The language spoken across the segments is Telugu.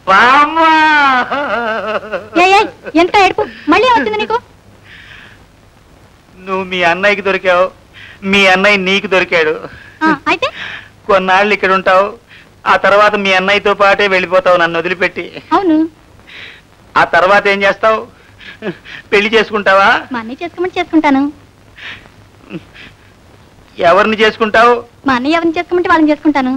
ఎంత ఏడుపు మళ్ళీ వచ్చింది నీకు? నువ్వు మీ అన్నయ్యకి దొరికావు, మీ అన్నయ్య నీకు దొరికాడు. అయితే కొన్నాళ్ళు ఇక్కడ ఉంటావు, ఆ తర్వాత మీ అన్నయ్యతో పాటే వెళ్ళిపోతావు నన్ను వదిలిపెట్టి. అవును. ఆ తర్వాత ఏం చేస్తావు? పెళ్లి చేసుకుంటావా? మా అన్నయ్య చేసుకోమని చేసుకుంటాను. ఎవరిని చేసుకుంటావు? మా అన్నయ్య ఎవరిని చేసుకోమంటే వాళ్ళని చేసుకుంటాను.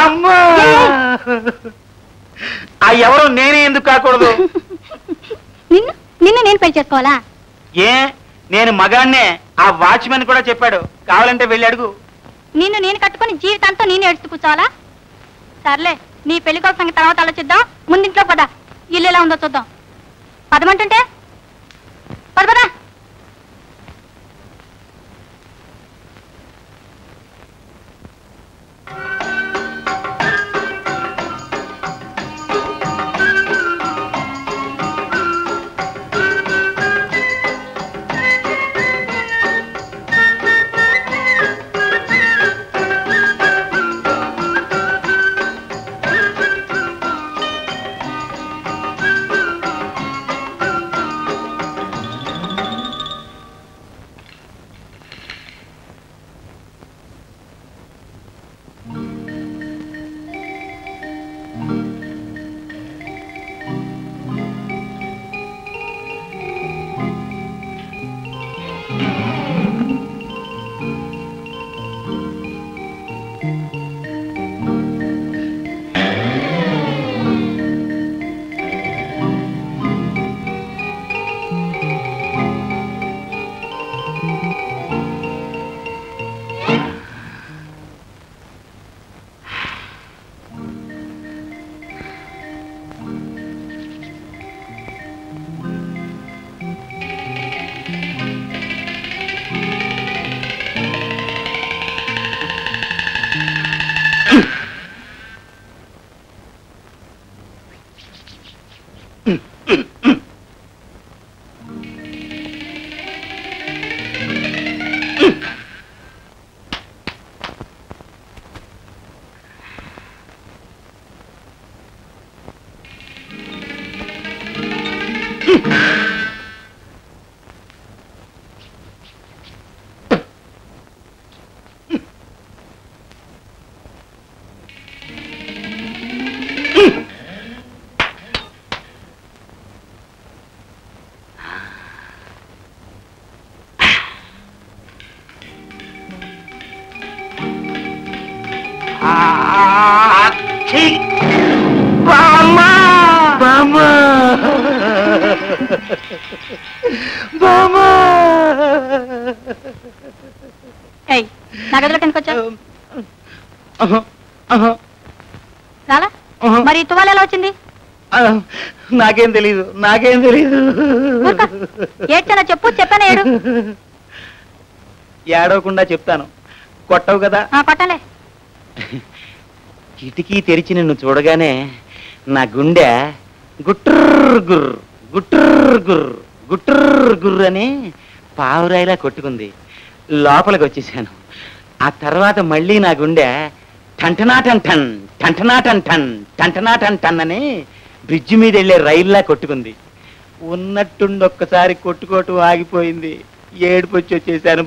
ఆ ఎవరు నేనే ఎందుకు కాకూడదు? నిన్ను నేను పెళ్లి చేసుకోవాలా? ఏ నేను మగాన్నే, ఆ వాచ్మెన్ కూడా చెప్పాడు. కావాలంటే వెళ్ళి అడుగు. నిన్ను నేను కట్టుకుని జీవితాంతో నేను ఏడుస్తూ కూర్చోవాలా? సర్లే, నీ పెళ్లి కోసం సంగతి తర్వాత ఆలోచిద్దాం. ముందింట్లో పద, ఇల్లు ఎలా ఉందో చూద్దాం. పదమంటుంటే పద పద. మరి తువాలు ఎలా వచ్చింది? నాకేం తెలీదు. ఏడ్చానా చెప్పు, చెప్పాను ఏడు. ఏడవకుండా చెప్తాను. కొట్టవు కదా? కొట్టలే. కిటికీ తెరిచి నిన్ను చూడగానే నా గుండె గుట్టర్ గుర్ర గుట్టర్ గుర్ర గుట్టర్ గుర్ర అని పావురాయిలా కొట్టుకుంది. లోపలికి వచ్చేసాను. ఆ తర్వాత మళ్ళీ నా గుండె టంటనాటన్ టన్ టంటనాటన్ టన్ టంటనాటన్ టన్ అని బ్రిడ్జి మీద వెళ్ళే రైల్లా కొట్టుకుంది. ఉన్నట్టుండి ఒక్కసారి కొట్టుకోవటం ఆగిపోయింది. ఏడుపు వచ్చేసాను.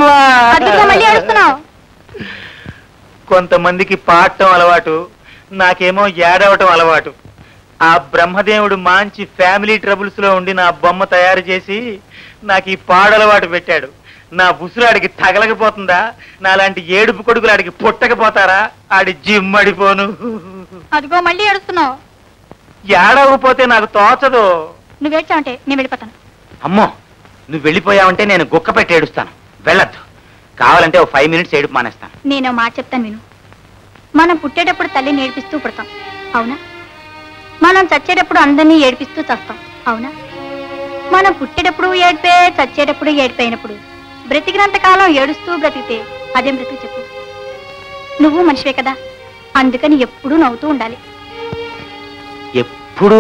కొంతమందికి పాడటం అలవాటు, నాకేమో ఏడవటం అలవాటు. ఆ బ్రహ్మదేవుడు మంచి ఫ్యామిలీ ట్రబుల్స్ లో ఉండి నా బొమ్మ తయారు చేసి నాకు ఈ పాడలవాటు పెట్టాడు. నా ఉసురాడికి తగలకపోతుందా? నాలాంటి ఏడుపు కొడుకులు ఆడికి పుట్టకపోతారా? ఆడి జిమ్మడిపోను. అదిగో మళ్ళీ ఏడుస్తున్నావు. ఏడవకపోతే నాకు తోచదు. నువ్వు ఏడ్చావంటే నేను వెళ్ళిపోతాను. అమ్మో, నువ్వు వెళ్ళిపోయావంటే నేను గుక్క పెట్టి ఏడుస్తాను. వెళ్ళొద్దు. కావాలంటే ఓ 5 మినిట్స్ ఏడుపు మానేస్తాను. నేను మాట చెప్తాను విను. మనం పుట్టేటప్పుడు తల్లిని ఏడిపిస్తూ పుడతాం, అవునా? మనం చచ్చేటప్పుడు అందరినీ ఏడిపిస్తూ చస్తాం, అవునా? మనం పుట్టేటప్పుడు ఏడిపే, చచ్చేటప్పుడు ఏడిపోయినప్పుడు బ్రతికినంత కాలం ఏడుస్తూ బ్రతికితే అదేం బ్రతికి చెప్పు? నువ్వు మనిషివే కదా, అందుకని ఎప్పుడూ నవ్వుతూ ఉండాలి. ఎప్పుడు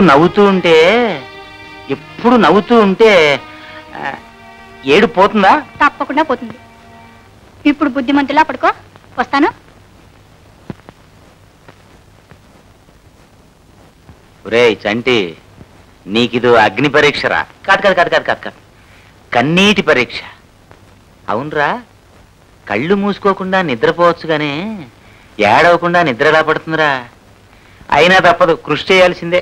నవ్వుతూ ఉంటే ఏడు పోతుందా? తప్పకుండా పోతుంది. ఇప్పుడు బుద్ధిమంతులా పడుకో, వస్తాను. ఒరేయ్ చంటి, నీకిది అగ్ని పరీక్షరా? కాదు కాదు కాదు కాదు కాదు కాదు, కన్నీటి పరీక్ష. అవునరా, కళ్ళు మూసుకోకుండా నిద్రపోవచ్చు గానీ ఏడవకుండా నిద్ర ఎలా పడుతుందిరా? అయినా తప్పదు, కృషి చేయాల్సిందే.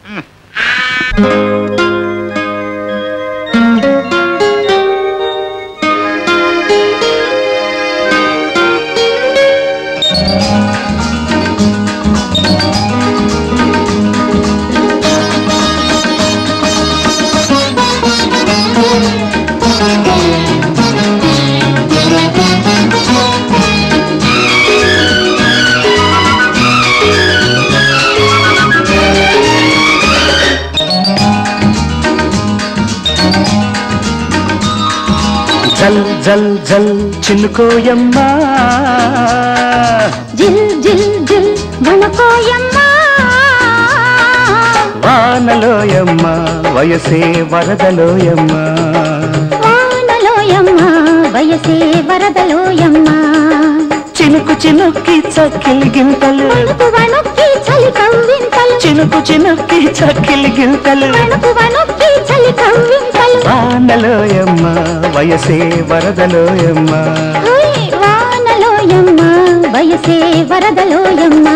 జల్ జల్ జల్ చినుకోయమ్మా, జిల్ జిల్ జిల్ వణకోయమ్మా, వానలోయమ్మా వయసే వరదలోయమ్మా, వానలోయమ్మా వయసే వరదలోయమ్మా, చినుకు చినుక్కి చక్కిలి గింతలు, వణుకు వణుక్కి చలి కవ్వింతలు, చినుకు చినుక్కి చక్కిలి గింతలు, వణుకు వణుక్కి చలి కవ్వింతలు, వానలోయమ్మా వయసే వరదలోయమ్మా, ఓయ్ వానలోయమ్మా వయసే వరదలోయమ్మా.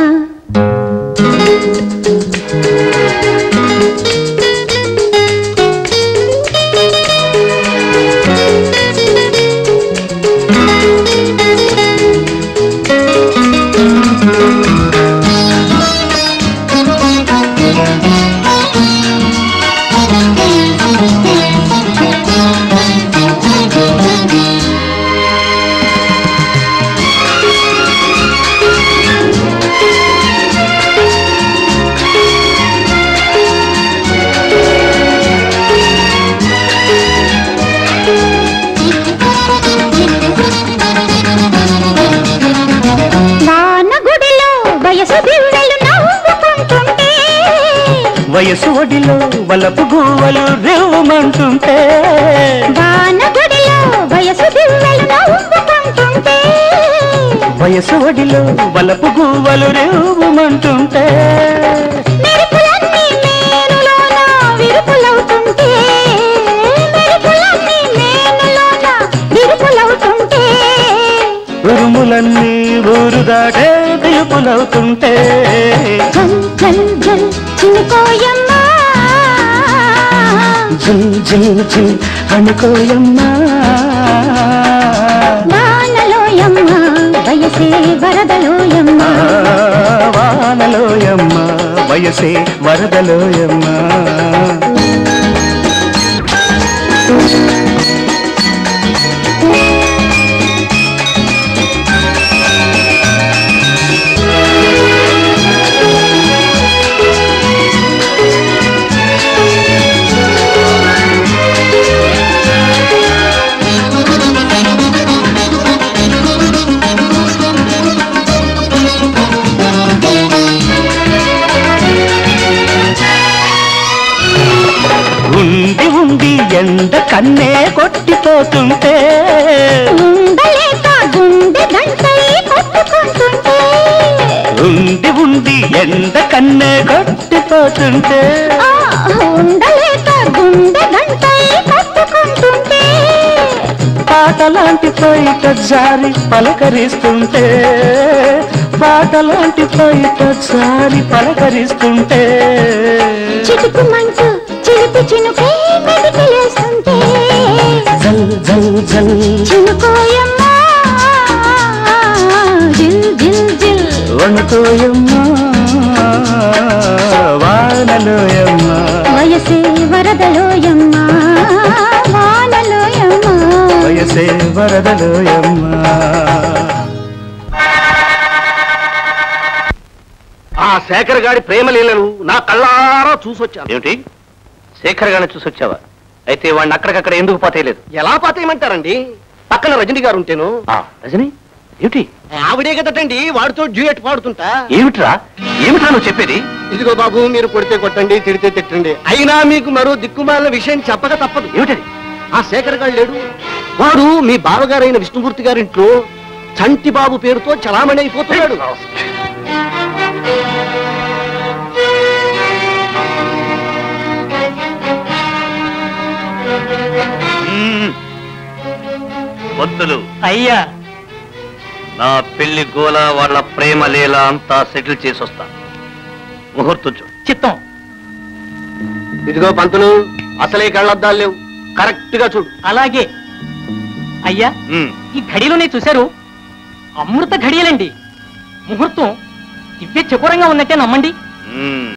వయసు ఒడిలో వలపు గువ్వలు రేవుమంటుంటే, వానగుడిలో వయసు దివ్వెలు నవ్వుకుంటుంటే, వయసు ఒడిలో వలపు గువ్వలు రేవుమంటుంటే, మెరుపులన్నీ మేనులోన విరుపులవుతుంటే, మెరుపులన్నీ మేనులోన విరుపులవుతుంటే, ఉరుములన్నీ ఊరు దాటే దిలుపులవుతుంటే, జల్ జల్ జల్ చినుకోయమ్మా, జిల్ జిల్ జిల్ అనుకోయమ్మా, వానలోయమ్మా వయసే వరదలోయమ్మా, వానలోయమ్మా వయసే వరదలోయమ్మా. ఉండి ఉండి ఎండ కన్నే కొట్టిపోతుంటే, ఉండలేక గుండె గంటై కొట్టుకుంటుంటే, ఉండి ఉండి ఎండ కన్నే కొట్టిపోతుంటే, ఉండలేక గుండె గంటై కొట్టుకుంటుంటే, పాటలాంటి పైట జారి పలకరిస్తుంటే, పాటలాంటి పైట జారి పలకరిస్తుంటే, చిటుకుమంటూ చిలిపి చినుకే మెదికిలేస్తుంటే, జల్ జల్ జల్ చినుకోయమ్మా, జిల్ జిల్ జిల్ వణుకోయమ్మా, వానలోయమ్మా వయసే వరదలోయమ్మా, వానలోయమ్మా వయసే వరదలోయమ్మా. ఆ శేఖర్ గారి ప్రేమ లీలలు నా కళ్ళారా చూసొచ్చాను. ఏమిటి, శేఖర్ గారిని చూసొచ్చావా? అయితే వాడిని అక్కడికక్కడ ఎందుకు పాతేయలేదు? ఎలా పాతేయమంటారండి? పక్కన రజనీ గారు ఉంటేను. రజని ఏమిటి? ఆవిడే కదటండి వాడితో డ్యూయట్ పాడుతుంటా. ఏమిట్రా ఏమిట్రా నువ్వు చెప్పేది? ఇదిగో బాబు, మీరు కొడితే కొట్టండి, తిడితే తిట్టండి, అయినా మీకు మరో దిక్కుమాలిన విషయం చెప్పక తప్పదు. ఏమిటది? ఆ శేఖర్ గారు లేడు, వాడు మీ బావగారైన విష్ణుమూర్తి గారింట్లో చంటి బాబు పేరుతో చలామణి అయిపోతున్నాడు. పంతులు అయ్యా నా పెళ్లి గోల వాళ్ళ ప్రేమ లీల అంతా సెటిల్ చేసి వస్తా. ముహూర్తం చూడు. చిత్తం. ఇదిగో పంతులు, అసలే కళ్ళద్దాలు లేవు, కరెక్ట్ గా చూడు. అలాగే అయ్యా. ఈ ఘడిలోనే చూశారు, అమృత ఘడియలండి. ముహూర్తం దివ్య చకోరంగా ఉన్నట్టే నమ్మండి.